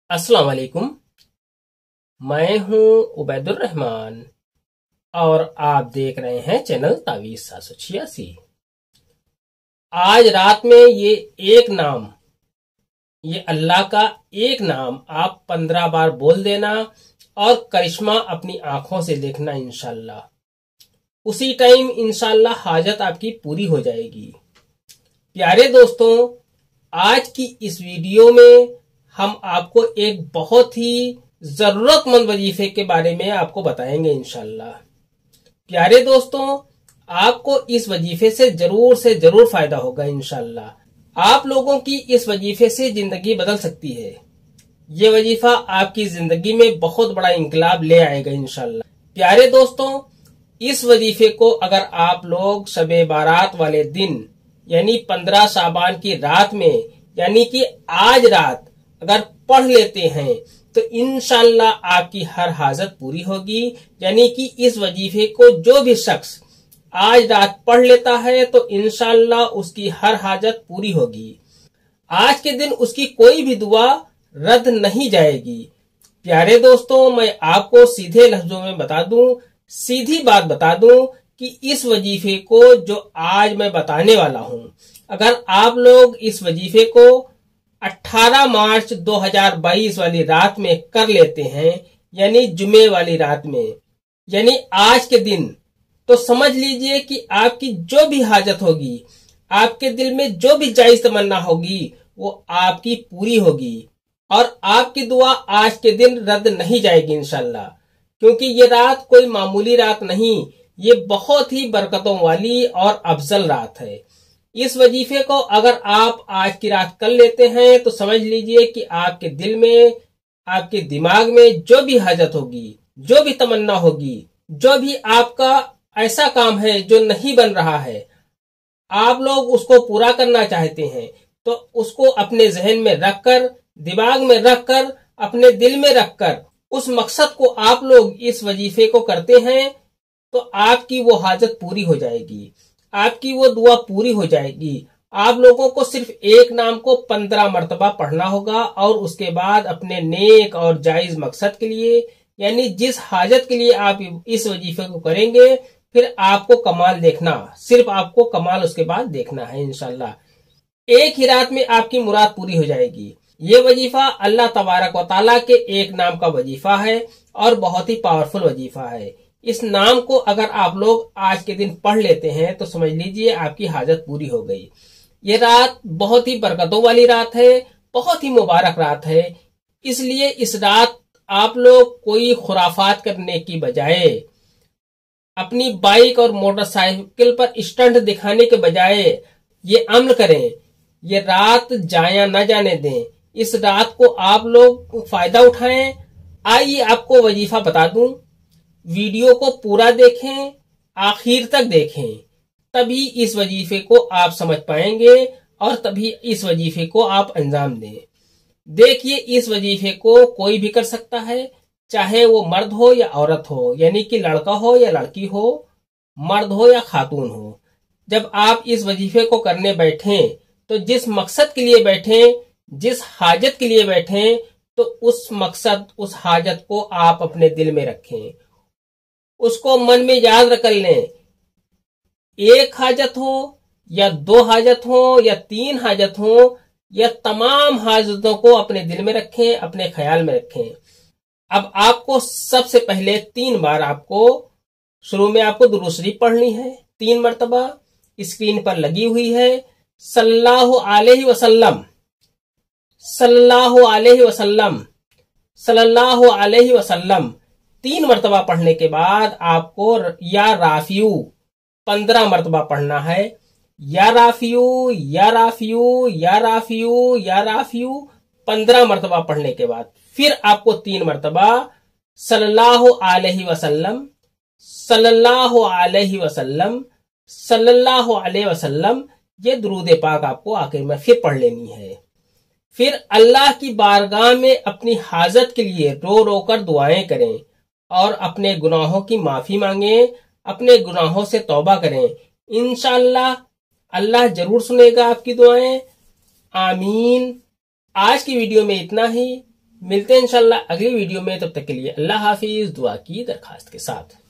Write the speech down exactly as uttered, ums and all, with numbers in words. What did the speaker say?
अस्सलाम वालेकुम। मैं हूं उबैदुर रहमान और आप देख रहे हैं चैनल तावीज़ सात सौ छियासी। आज रात में ये एक नाम, ये अल्लाह का एक नाम आप पंद्रह बार बोल देना और करिश्मा अपनी आंखों से देखना। इंशाल्लाह उसी टाइम इंशाल्लाह हाजत आपकी पूरी हो जाएगी। प्यारे दोस्तों, आज की इस वीडियो में हम आपको एक बहुत ही जरूरतमंद वजीफे के बारे में आपको बताएंगे इंशाल्लाह। प्यारे दोस्तों, आपको इस वजीफे से जरूर से जरूर फायदा होगा इंशाल्लाह। आप लोगों की इस वजीफे से जिंदगी बदल सकती है। ये वजीफा आपकी जिंदगी में बहुत बड़ा इंकलाब ले आएगा इंशाल्लाह। प्यारे दोस्तों, इस वजीफे को अगर आप लोग शबे बारात वाले दिन यानी पंद्रह शाबान की रात में यानी कि आज रात अगर पढ़ लेते हैं तो इंशाल्लाह आपकी हर हाजत पूरी होगी। यानी कि इस वजीफे को जो भी शख्स आज रात पढ़ लेता है तो इंशाल्लाह उसकी हर हाजत पूरी होगी। आज के दिन उसकी कोई भी दुआ रद्द नहीं जाएगी। प्यारे दोस्तों, मैं आपको सीधे लफ्जों में बता दूं, सीधी बात बता दूं कि इस वजीफे को जो आज मैं बताने वाला हूं, अगर आप लोग इस वजीफे को अठारह मार्च दो हज़ार बाईस वाली रात में कर लेते हैं यानी जुमे वाली रात में यानी आज के दिन, तो समझ लीजिए कि आपकी जो भी हाजत होगी, आपके दिल में जो भी जायज तमन्ना होगी वो आपकी पूरी होगी और आपकी दुआ आज के दिन रद्द नहीं जाएगी इंशाल्लाह। क्योंकि ये रात कोई मामूली रात नहीं, ये बहुत ही बरकतों वाली और अफजल रात है। इस वजीफे को अगर आप आज की रात कर लेते हैं तो समझ लीजिए कि आपके दिल में, आपके दिमाग में जो भी हाजत होगी, जो भी तमन्ना होगी, जो भी आपका ऐसा काम है जो नहीं बन रहा है, आप लोग उसको पूरा करना चाहते हैं, तो उसको अपने जहन में रखकर, दिमाग में रखकर, अपने दिल में रखकर उस मकसद को आप लोग इस वजीफे को करते हैं तो आपकी वो हाजत पूरी हो जाएगी, आपकी वो दुआ पूरी हो जाएगी। आप लोगों को सिर्फ एक नाम को पंद्रह मर्तबा पढ़ना होगा और उसके बाद अपने नेक और जायज मकसद के लिए यानी जिस हाजत के लिए आप इस वजीफे को करेंगे, फिर आपको कमाल देखना, सिर्फ आपको कमाल उसके बाद देखना है इंशाल्लाह। एक ही रात में आपकी मुराद पूरी हो जाएगी। ये वजीफा अल्लाह तबारक व ताला के एक नाम का वजीफा है और बहुत ही पावरफुल वजीफा है। इस नाम को अगर आप लोग आज के दिन पढ़ लेते हैं तो समझ लीजिए आपकी हाजत पूरी हो गई। ये रात बहुत ही बरकतों वाली रात है, बहुत ही मुबारक रात है। इसलिए इस रात आप लोग कोई खुराफात करने की बजाय, अपनी बाइक और मोटरसाइकिल पर स्टंट दिखाने के बजाय ये अमल करें, ये रात जाया न जाने दें। इस रात को आप लोग फायदा उठाएं। आइए आपको वजीफा बता दूं, वीडियो को पूरा देखें, आखिर तक देखें, तभी इस वजीफे को आप समझ पाएंगे और तभी इस वजीफे को आप अंजाम दें। देखिए, इस वजीफे को कोई भी कर सकता है, चाहे वो मर्द हो या औरत हो, यानी कि लड़का हो या लड़की हो, मर्द हो या खातून हो। जब आप इस वजीफे को करने बैठें तो जिस मकसद के लिए बैठें, जिस हाजत के लिए बैठें, तो उस मकसद, उस हाजत को आप अपने दिल में रखें, उसको मन में याद रख लें। एक हाजत हो या दो हाजत हो या तीन हाजत हो, या तमाम हाजतों को अपने दिल में रखें, अपने ख्याल में रखें। अब आपको सबसे पहले तीन बार आपको शुरू में आपको दुरूद शरीफ पढ़नी है, तीन मर्तबा स्क्रीन पर लगी हुई है। सल्लल्लाहु अलैहि वसल्लम, सल्लल्लाहु अलैहि वसल्लम, सल्लल्लाहु अलैहि वसल्लम तीन मर्तबा पढ़ने के बाद आपको या राफियू पंद्रह मर्तबा पढ़ना है। या राफियू, या राफियू, या राफियू, या राफियू पंद्रह मर्तबा पढ़ने के बाद फिर आपको तीन मर्तबा सल्लल्लाहु अलैहि वसल्लम, सल्लल्लाहु अलैहि वसल्लम, सल्लल्लाहु अलैहि वसल्लम ये दुरूद पाक आपको आखिर में फिर पढ़ लेनी है। फिर अल्लाह की बारगाह में अपनी हाजत के लिए रो रो कर दुआएं करें और अपने गुनाहों की माफी मांगे, अपने गुनाहों से तौबा करें। इंशाअल्लाह अल्लाह जरूर सुनेगा आपकी दुआएं। आमीन। आज की वीडियो में इतना ही। मिलते हैं इंशाल्लाह अगली वीडियो में, तब तक के लिए अल्लाह हाफिज, दुआ की दरखास्त के साथ।